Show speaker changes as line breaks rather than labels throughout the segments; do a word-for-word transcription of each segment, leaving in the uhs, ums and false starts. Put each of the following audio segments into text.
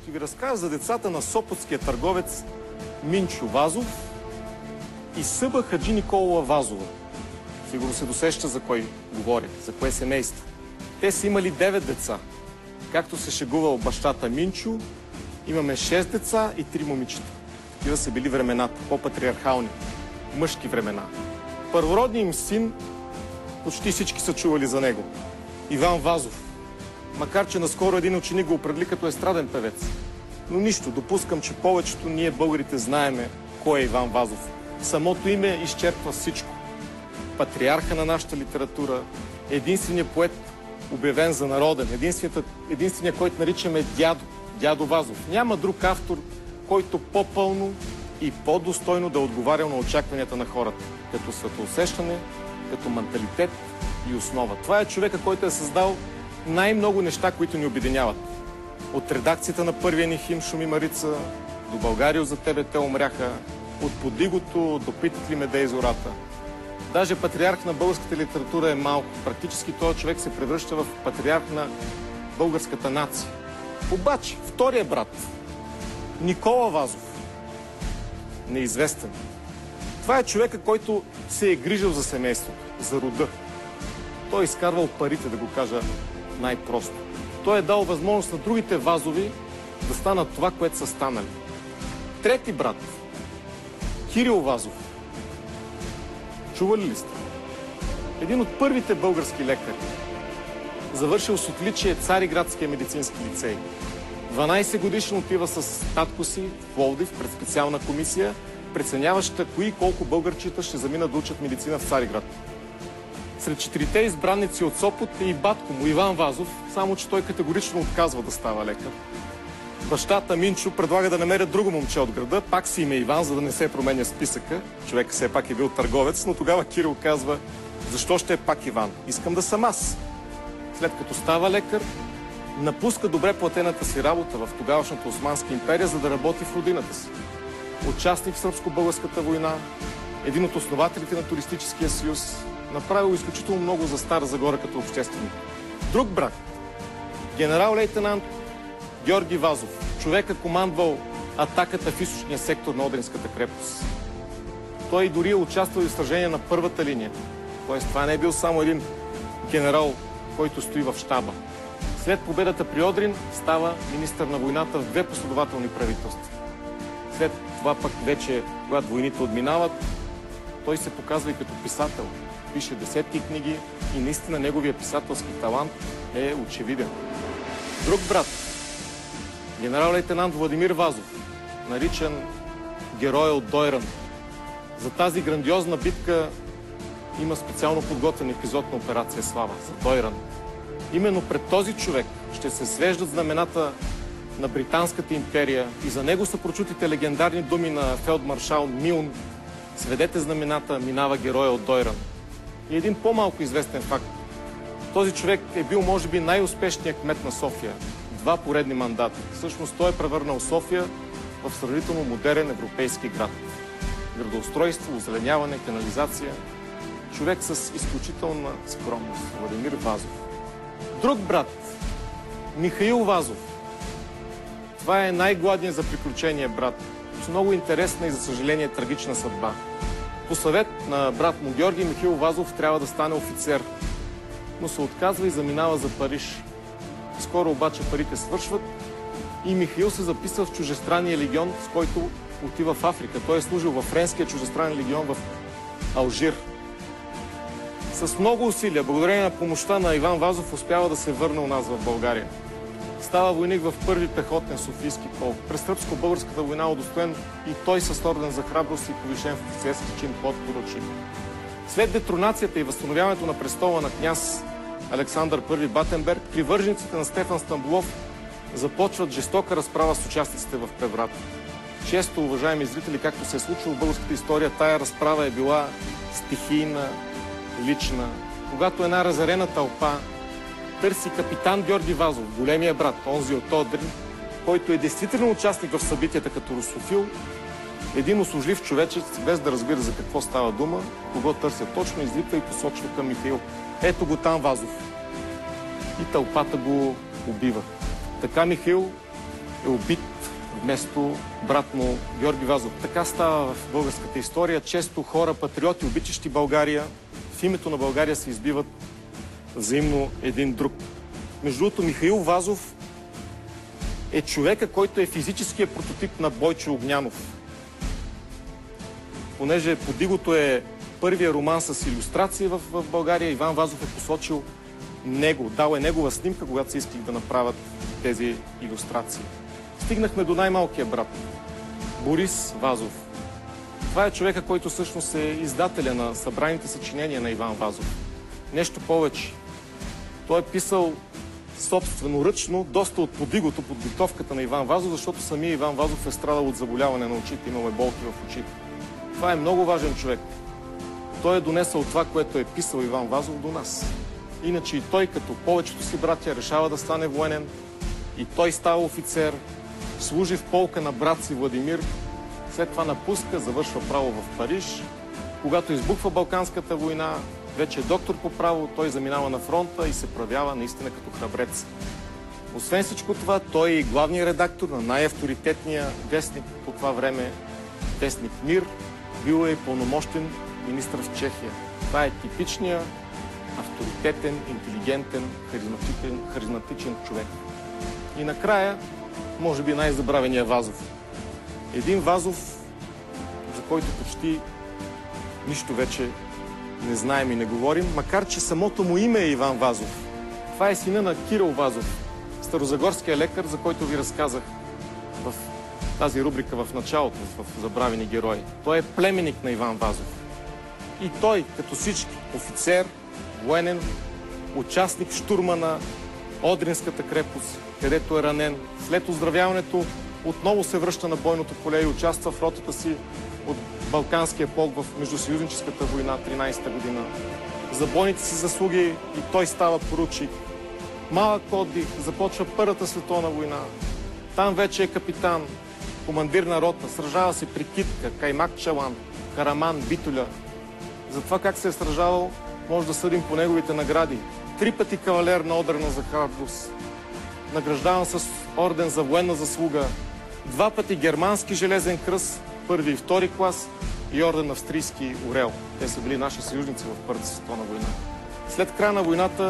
Ще ви разкажа за децата на сопотския търговец Минчо Вазов и Съба Хаджи Николова Вазова. Сигурно се досеща за кой говоря, за кое семейство. Те са имали девет деца. Както се шегувал бащата Минчо, имаме шест деца и три момичета. Такива са били времената, по-патриархални, мъжки времена. Първородният им син, почти всички са чували за него. Иван Вазов. Макар че наскоро един ученик го определи като естраден певец. Но нищо, допускам, че повечето ние българите знаеме кой е Иван Вазов. Самото име изчерпва всичко. Патриарха на нашата литература, единственият поет, обявен за народен, единственият, който наричаме дядо, дядо Вазов. Няма друг автор, който по-пълно и по-достойно да отговарял на очакванията на хората, като светоусещане, като менталитет и основа. Това е човека, който е създал най-много неща, които ни обединяват. От редакцията на първия ни хим "Шуми Марица" до "Българио, за тебе те умряха", от "Подигото" до "Питат ли ме де из зората". Даже патриарх на българската литература е малко. Практически този човек се превръща в патриарх на българската нация. Обаче, втория брат, Никола Вазов, неизвестен. Това е човека, който се е грижил за семейството, за рода. Той е изкарвал парите, да го кажа най-просто. Той е дал възможност на другите Вазови да станат това, което са станали. Трети брат, Кирил Вазов. Чували ли сте? Един от първите български лекари. Завършил с отличие Цариградския медицински лицей. дванайсет годишно отива с татко си в Пловдив пред специална комисия, преценяваща кои и колко българчета ще заминат да учат медицина в Цариград. Сред четирите избранници от Сопот е и батко му, Иван Вазов, само че той категорично отказва да става лекар. Бащата Минчо предлага да намерят друго момче от града, пак си име Иван, за да не се променя списъка. Човек все пак е бил търговец, но тогава Кирил казва: защо ще е пак Иван? Искам да съм аз. След като става лекар, напуска добре платената си работа в тогавашната Османска империя, за да работи в родината си. Участник в Сръбско-българската война, един от основателите на Туристическия съюз, направил изключително много за Стара Загора като общественик. Друг брат, генерал-лейтенант Георги Вазов, човека командвал атаката в източния сектор на Одринската крепост. Той дори е участвал и в сражение на първата линия. Тоест, това не е бил само един генерал, който стои в щаба. След победата при Одрин става министър на войната в две последователни правителства. След това пък вече, когато войните отминават, той се показва и като писател. Пише десетки книги и наистина неговия писателски талант е очевиден. Друг брат, генерал-лейтенант Владимир Вазов, наричан героя от Дойран. За тази грандиозна битка има специално подготвен епизод на операция Слава за Дойран. Именно пред този човек ще се свеждат знамената на Британската империя и за него са прочутите легендарни думи на фелдмаршал Милн: "Сведете знамената, минава героя от Дойран". И един по-малко известен факт. Този човек е бил, може би, най-успешният кмет на София. Два поредни мандата. Всъщност той е превърнал София в сравнително модерен европейски град. Градоустройство, озеленяване, канализация. Човек с изключителна скромност. Владимир Вазов. Друг брат, Михаил Вазов. Това е най-гладният за приключения брат. С много интересна и, за съжаление, трагична съдба. По съвет на брат му Георги, Михаил Вазов трябва да стане офицер, но се отказва и заминава за Париж. Скоро обаче парите свършват и Михаил се записва в чужестранния легион, с който отива в Африка. Той е служил във френския чужестранен легион в Алжир. С много усилия, благодарение на помощта на Иван Вазов, успява да се върне у нас в България. Става войник в първи пехотен Софийски полк. През Сръбско-българската война удостоен и той с орден за храброст и повишен в офицерски чин подпоручик. След детронацията и възстановяването на престола на княз Александър Първи Батенберг, привържениците на Стефан Стамболов започват жестока разправа с участниците в преврата. Често, уважаеми зрители, както се е случило в българската история, тая разправа е била стихийна, лична. Когато една разярена тълпа търси капитан Георги Вазов, големия брат, онзи от Одрин, който е действително участник в събитията като русофил, един услужлив човечец, без да разбира за какво става дума, кого търся точно, извиква и посочва към Михаил. Ето го там Вазов. И тълпата го убива. Така Михаил е убит вместо брат му Георги Вазов. Така става в българската история. Често хора, патриоти, обичащи България, в името на България се избиват взаимно един друг. Между другото, Михаил Вазов е човека, който е физическият прототип на Бойчо Огнянов. Понеже Подигото е първия роман с илюстрации в, в България, Иван Вазов е посочил него, дал е негова снимка, когато се искали да направят тези илюстрации. Стигнахме до най-малкия брат, Борис Вазов. Това е човека, който всъщност е издателя на събраните съчинения на Иван Вазов. Нещо повече. Той е писал собственоръчно доста от Подигото, подготовката на Иван Вазов, защото самия Иван Вазов е страдал от заболяване на очите, имал е болки в очите. Това е много важен човек. Той е донесъл това, което е писал Иван Вазов до нас. Иначе и той, като повечето си братя, решава да стане военен. И той става офицер, служи в полка на брат си Владимир, след това напуска, завършва право в Париж. Когато избухва Балканската война, вече е доктор по право, той заминава на фронта и се проявява наистина като храбрец. Освен всичко това, той е и главният редактор на най-авторитетния вестник по това време, вестник Мир. Бил е и пълномощен министър в Чехия. Това е типичният авторитетен, интелигентен, харизматичен, харизматичен човек. И накрая, може би най-забравения Вазов. Един Вазов, за който почти нищо вече не знаем и не говорим, макар че самото му име е Иван Вазов. Това е сина на Кирил Вазов, старозагорския лекар, за който ви разказах в тази рубрика в началото, в Забравени герои. Той е племенник на Иван Вазов. И той, като всички, офицер, военен, участник в щурма на Одринската крепост, където е ранен. След оздравяването отново се връща на бойното поле и участва в ротата си от Балканския полк в Междусъюзническата война тринайсета година. За бойните си заслуги и той става поручик. Малък отдих, започва Първата световна война. Там вече е капитан, командир на рота, сражава се при Китка, Каймак Чалан, Караман, Битоля. За това как се е сражавал, може да съдим по неговите награди. Три пъти кавалер на Одърна за храброст, награждаван с орден за военна заслуга, два пъти германски железен кръст, първи и втори клас и орден австрийски Орел. Те са били наши съюзници в Първата световна война. След края на войната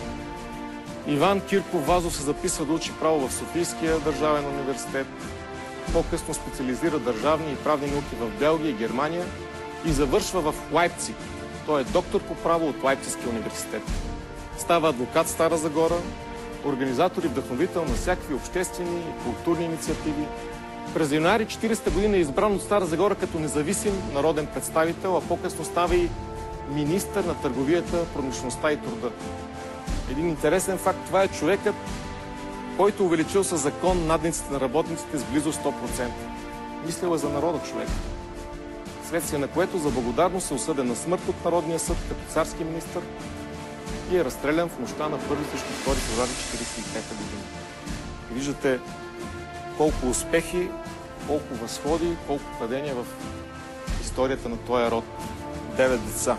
Иван Кирков Вазов се записва да учи право в Софийския държавен университет. По-късно специализира държавни и правни науки в Белгия и Германия и завършва в Лайпциг. Той е доктор по право от Лайпцигския университет. Става адвокат в Стара Загора, организатор и вдъхновител на всякакви обществени и културни инициативи. През януари четирийсета година е избран от Стара Загора като независим народен представител, а по-късно става и министър на търговията, промишлеността и труда. Един интересен факт, това е човекът, който увеличил със закон надниците на работниците с близо сто процента. Мислил е за народа човек. Следствие на което за благодарност е осъден на смърт от Народния съд като царски министър и е разстрелян в нощта на първи срещу втори февруари четирийсет и пета година. Виждате колко успехи, колко възходи, колко падения в историята на този род. Девет деца.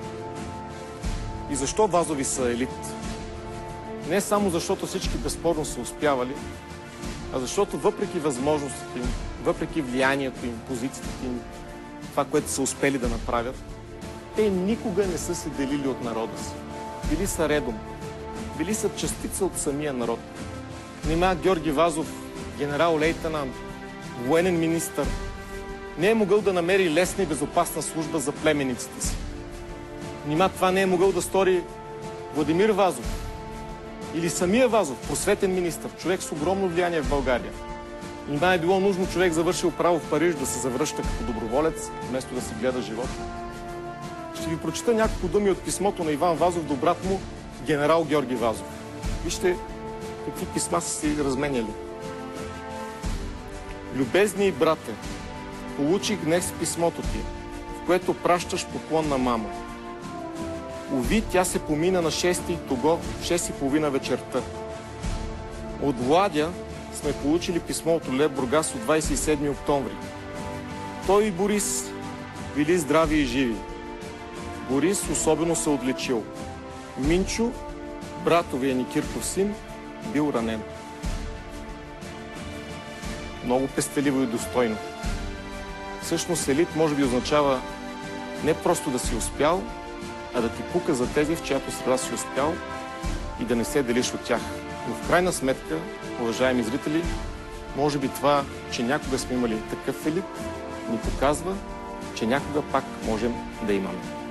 И защо Вазови са елит? Не само защото всички безспорно са успявали, а защото въпреки възможностите им, въпреки влиянието им, позициите им, това, което са успели да направят, те никога не са се делили от народа си. Били са редом, били са частица от самия народ. Нима Георги Вазов, генерал-лейтенант, военен министър, не е могъл да намери лесна и безопасна служба за племенниците си. Нима това не е могъл да стори Владимир Вазов или самия Вазов, просветен министър, човек с огромно влияние в България. Нима е било нужно човек, завършил право в Париж, да се завръща като доброволец, вместо да си гледа живота. Ще ви прочита няколко думи от писмото на Иван Вазов до брат му, генерал Георги Вазов. Вижте какви писма са си разменяли. Любезни брате, получих днес писмото ти, в което пращаш поклон на мама. Уви, тя се помина на шести того в шест и половина вечерта. От Владя сме получили писмо от Олег Бургас от двайсет и седми октомври. Той и Борис били здрави и живи. Борис особено се отличил. Минчо, братовия ни Кирков син, бил ранен. много пестеливо и достойно. Всъщност елит може би означава не просто да си успял, а да ти пука за тези, в чиято среда си успял и да не се делиш от тях. Но в крайна сметка, уважаеми зрители, може би това, че някога сме имали такъв елит, ни показва, че някога пак можем да имаме.